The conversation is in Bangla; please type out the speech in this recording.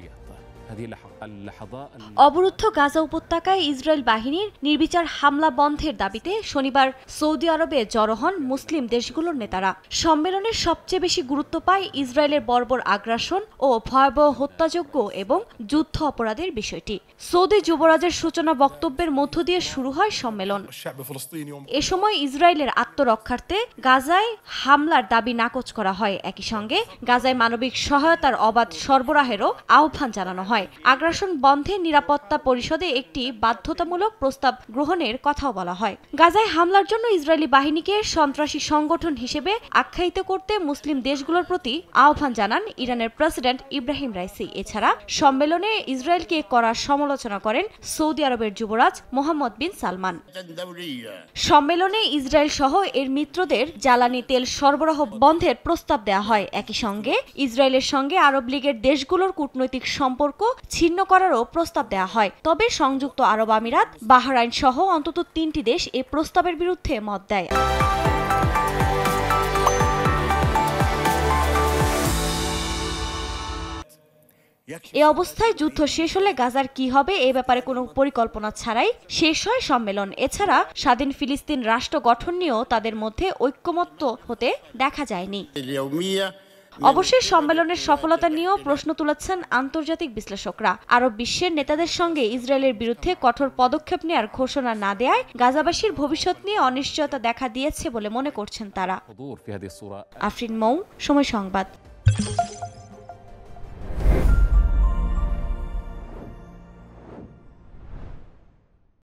অবরুদ্ধ গাজা উপত্যকায় ইসরায়েল বাহিনীর নির্বিচার হামলা বন্ধের দাবিতে শনিবার সৌদি আরবে জড়ো হন মুসলিম দেশগুলোর নেতারা। সম্মেলনের সবচেয়ে বেশি গুরুত্ব পায় ইসরায়েলের বর্বর আগ্রাসন ও ভয়াবহ হত্যাযজ্ঞ এবং যুদ্ধ অপরাধের বিষয়টি। সৌদি যুবরাজের সূচনা বক্তব্যের মধ্য দিয়ে শুরু হয় সম্মেলন। এ সময় ইসরায়েলের আত্মরক্ষার্থে গাজায় হামলার দাবি নাকচ করা হয়। একই সঙ্গে গাজায় মানবিক সহায়তার অবাধ সরবরাহেরও আহ্বান জানানো হয়। আগ্রাসন বন্ধে নিরাপত্তা পরিষদে একটি বাধ্যতামূলক প্রস্তাব গ্রহণের কথাও বলা হয়। গাজায় হামলার জন্য ইসরায়েলি বাহিনীকে সন্ত্রাসী সংগঠন হিসেবে আখ্যায়িত করতে মুসলিম দেশগুলোর প্রতি আহ্বান জানান ইরানের প্রেসিডেন্ট ইব্রাহিম রাইসি। এছাড়া সম্মেলনে ইসরায়েলকে কড়া সমালোচনা করেন সৌদি আরবের যুবরাজ মোহাম্মদ বিন সালমান। সম্মেলনে ইসরায়েল সহ এর মিত্রদের জ্বালানি তেল সরবরাহ বন্ধের প্রস্তাব দেওয়া হয়। একই সঙ্গে ইসরায়েলের সঙ্গে আরব লীগের দেশগুলোর কূটনৈতিক সম্পর্ক ছিন্ন করারও প্রস্তাব দেওয়া হয়। তবে সংযুক্ত আরব আমিরাত, বাহরাইন সহ অন্তত 3টি দেশ এ প্রস্তাবের বিরুদ্ধে মত দেয়। এ অবস্থায় যুদ্ধ শেষ হলে গাজার কি হবে এ ব্যাপারে কোনো পরিকল্পনা ছাড়াই শেষ হয় সম্মেলন। এছাড়া স্বাধীন ফিলিস্তিন রাষ্ট্র গঠন নিয়েও তাদের মধ্যে ঐক্যমত্য হতে দেখা যায়নি। অবশেষ সম্মেলনের সফলতা নিয়েও প্রশ্ন তুলেছেন আন্তর্জাতিক বিশ্লেষকরা। আরব বিশ্বের নেতাদের সঙ্গে ইসরায়েলের বিরুদ্ধে কঠোর পদক্ষেপ নেওয়ার ঘোষণা না দেয়ায় গাজাবাসীর ভবিষ্যৎ নিয়ে অনিশ্চয়তা দেখা দিয়েছে বলে মনে করছেন তারা। আফরিন মৌ, সময় সংবাদ।